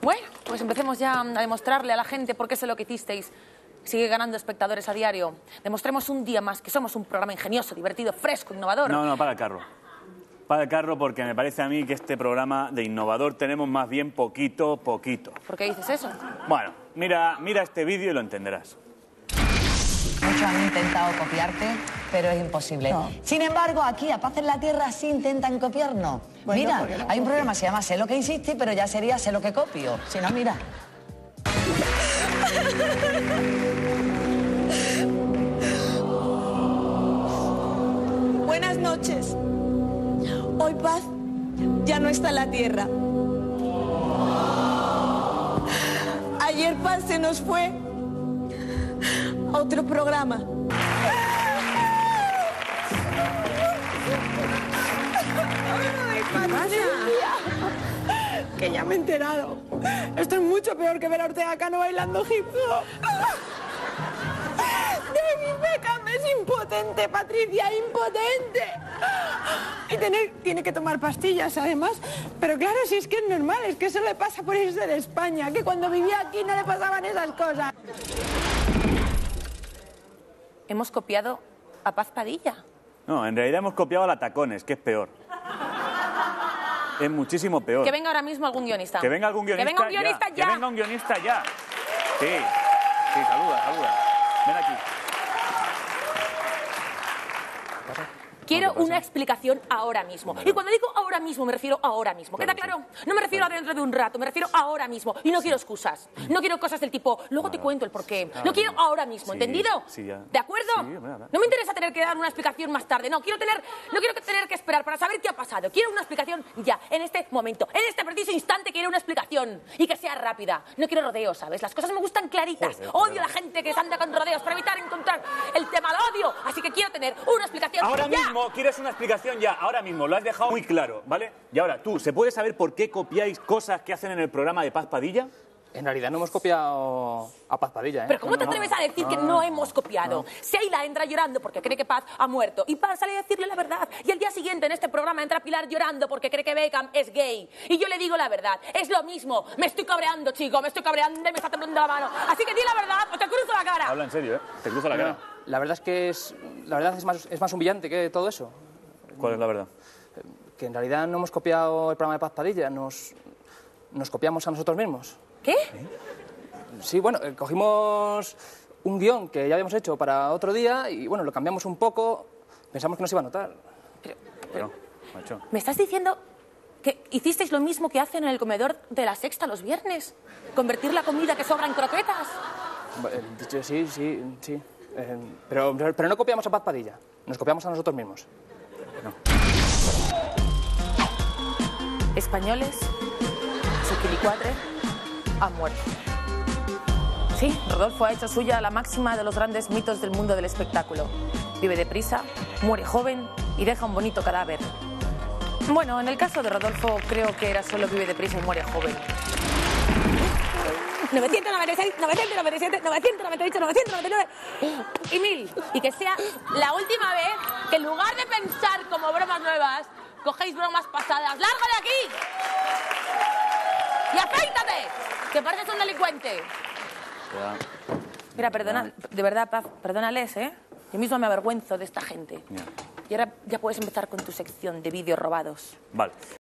Bueno, pues empecemos ya a demostrarle a la gente por qué es lo que hicisteis. Sigue ganando espectadores a diario. Demostremos un día más que somos un programa ingenioso, divertido, fresco, innovador. No, para el carro. Para el carro, porque me parece a mí que este programa de innovador tenemos más bien poquito. ¿Por qué dices eso? Bueno, mira este vídeo y lo entenderás. Muchos han intentado copiarte, pero es imposible. No. Sin embargo, aquí, a Paz en la Tierra, sí intentan copiarnos. Bueno, mira, porque no hay un copio. programa que se llama Sé lo que hiciste, pero ya sería Sé lo que copio. Si no, mira. Buenas noches. Hoy Paz ya no está en la Tierra. Ayer Paz se nos fue a otro programa. ¿Qué pasa? Que ya me he enterado. Esto es mucho peor que ver a Ortega Cano bailando hip hop. David Beckham es impotente, Patricia, impotente. Y tiene que tomar pastillas, además. Pero claro, si es que es normal, es que eso le pasa por irse de España, que cuando vivía aquí no le pasaban esas cosas. Hemos copiado a Paz Padilla. No, en realidad hemos copiado a la Tacones, que es peor. Es muchísimo peor. Que venga ahora mismo algún guionista. Que venga algún guionista. Que venga un guionista ya. Que venga un guionista ya. Sí, saluda. Ven aquí. Quiero ¿Qué pasa? una explicación ahora mismo. Bueno. Y cuando digo ahora mismo, me refiero a ahora mismo. ¿Queda Claro, claro? No me refiero a dentro de un rato, me refiero a ahora mismo. Y no quiero excusas. No quiero cosas del tipo, luego te cuento el porqué. Claro. No quiero ahora mismo, Sí, ¿entendido? sí, ya. ¿De acuerdo? Sí, bueno. No me interesa tener que dar una explicación más tarde. No quiero tener que esperar para saber qué ha pasado. Quiero una explicación ya, en este momento. En este preciso instante quiero una explicación. Y que sea rápida. No quiero rodeos, ¿sabes? Las cosas me gustan claritas. Joder, Odio a la gente que se anda con rodeos para evitar encontrar el tema. Lo odio. Así que quiero tener una explicación Ahora ya. mismo, ¿quieres una explicación ya? Ahora mismo, lo has dejado muy claro, ¿vale? Y ahora, tú, ¿se puede saber por qué copiáis cosas que hacen en el programa de Paz Padilla? En realidad no hemos copiado a Paz Padilla, ¿eh? Pero ¿cómo te atreves a decir que no hemos copiado? Sheila entra llorando porque cree que Paz ha muerto. Y Paz sale a decirle la verdad. Y al día siguiente en este programa entra Pilar llorando porque cree que Beckham es gay. Y yo le digo la verdad. Es lo mismo. Me estoy cabreando, chico. Me estoy cabreando y me está temblando la mano. Así que di la verdad o te cruzo la cara. Habla en serio, ¿eh? Te cruzo la cara. La verdad es que es más humillante que todo eso. ¿Cuál es la verdad? Que en realidad no hemos copiado el programa de Paz Padilla, nos copiamos a nosotros mismos. ¿Qué? Sí, bueno, cogimos un guión que ya habíamos hecho para otro día y, bueno, lo cambiamos un poco, pensamos que no se iba a notar. Pero, macho. ¿Me estás diciendo que hicisteis lo mismo que hacen en el comedor de La Sexta los viernes? ¿Convertir la comida que sobra en croquetas? Dicho sí. Pero no copiamos a Paz Padilla, nos copiamos a nosotros mismos. Españoles, Chiquilicuatre, han muerto. Sí, Rodolfo ha hecho suya la máxima de los grandes mitos del mundo del espectáculo. Vive deprisa, muere joven y deja un bonito cadáver. Bueno, en el caso de Rodolfo creo que era solo vive deprisa y muere joven. 996, 997, 998, 999 y 1000. Y que sea la última vez que en lugar de pensar como bromas nuevas, cogéis bromas pasadas. ¡Larga de aquí! ¡Y afeítate! Que pareces un delincuente. Mira, perdona, de verdad, Paz, perdónales, ¿eh? Yo mismo me avergüenzo de esta gente. Ya. Y ahora ya puedes empezar con tu sección de vídeos robados. Vale.